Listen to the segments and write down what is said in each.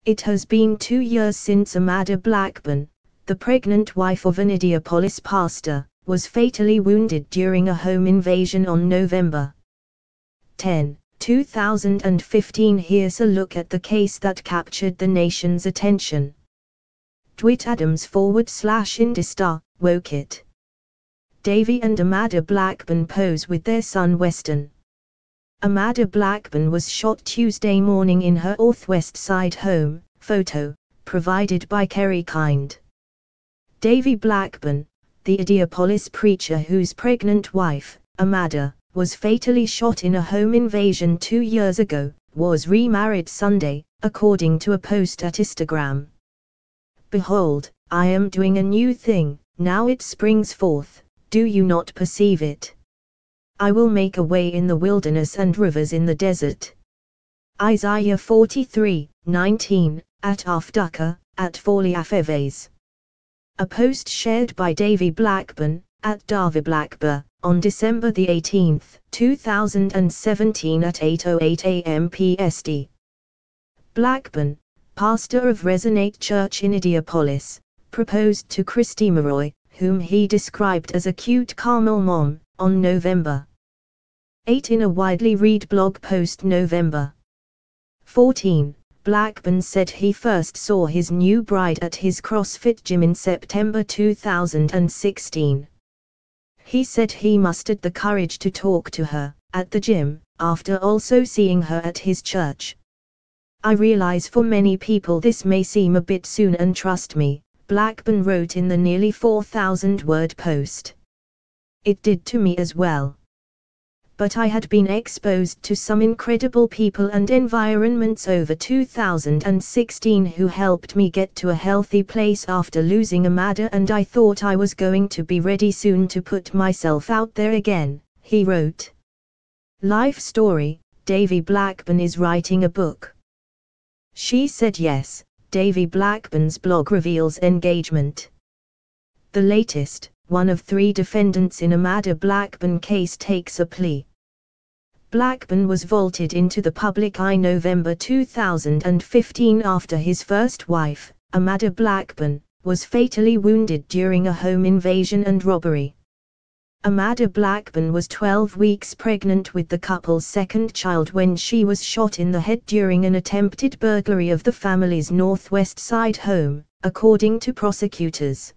It has been 2 years since Amada Blackburn, the pregnant wife of an Indianapolis pastor, was fatally wounded during a home invasion on November 10, 2015. Here's a look at the case that captured the nation's attention. /Adams/IndyStar, woke it. Davey and Amada Blackburn pose with their son Weston. Amada Blackburn was shot Tuesday morning in her Northwest Side home. Photo, provided by Kerry Kind. Davey Blackburn, the Indianapolis preacher whose pregnant wife, Amada, was fatally shot in a home invasion 2 years ago, was remarried Sunday, according to a post at Instagram. Behold, I am doing a new thing, now it springs forth, do you not perceive it? I will make a way in the wilderness and rivers in the desert. Isaiah 43:19, at Afduka, at Foliafeves. A post shared by Davey Blackburn, at Davey Blackburn, on December 18, 2017 at 8:08 a.m. PST. Blackburn, pastor of Resonate Church in Indianapolis, proposed to Christy Maroy, whom he described as a cute caramel mom, on November 8 in a widely read blog post. November 14, Blackburn said he first saw his new bride at his CrossFit gym in September 2016. He said he mustered the courage to talk to her, at the gym, after also seeing her at his church. I realize for many people this may seem a bit soon, and trust me, Blackburn wrote in the nearly 4,000-word post. It did to me as well. But I had been exposed to some incredible people and environments over 2016 who helped me get to a healthy place after losing Amada, and I thought I was going to be ready soon to put myself out there again, he wrote. Life story, Davey Blackburn is writing a book. She said yes. Davey Blackburn's blog reveals engagement. The latest, one of 3 defendants in Amada Blackburn case, takes a plea. Blackburn was vaulted into the public eye November 2015 after his first wife, Amada Blackburn, was fatally wounded during a home invasion and robbery. Amada Blackburn was 12 weeks pregnant with the couple's second child when she was shot in the head during an attempted burglary of the family's Northwest Side home, according to prosecutors.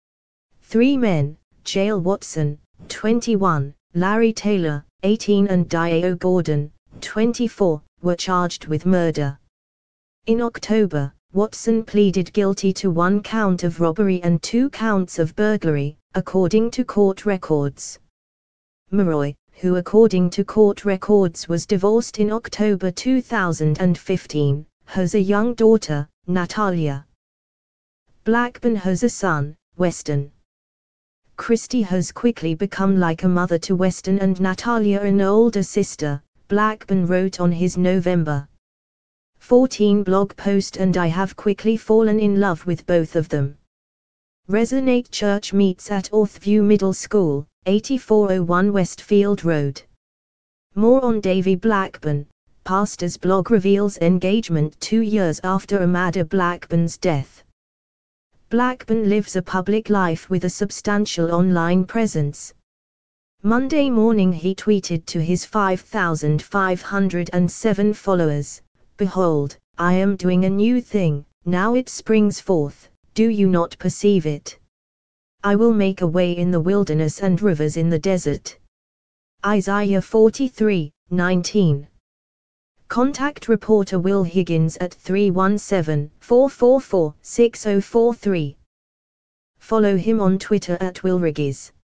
3 men, Jael Watson, 21, Larry Taylor, 18 and Diao Gordon, 24, were charged with murder. In October, Watson pleaded guilty to 1 count of robbery and 2 counts of burglary, according to court records. Maroy, who according to court records was divorced in October 2015, has a young daughter, Natalia. Blackburn has a son, Weston. Christy has quickly become like a mother to Weston and Natalia, an older sister, Blackburn wrote on his November 14 blog post, and I have quickly fallen in love with both of them. Resonate Church meets at Northview Middle School, 8401 Westfield Road. More on Davey Blackburn, pastor's blog reveals engagement 2 years after Amada Blackburn's death. Blackburn lives a public life with a substantial online presence. Monday morning he tweeted to his 5,507 followers, "Behold, I am doing a new thing, now it springs forth, do you not perceive it? I will make a way in the wilderness and rivers in the desert." Isaiah 43:19. Contact reporter Will Higgins at 317-444-6043. Follow him on Twitter at WillRiggies.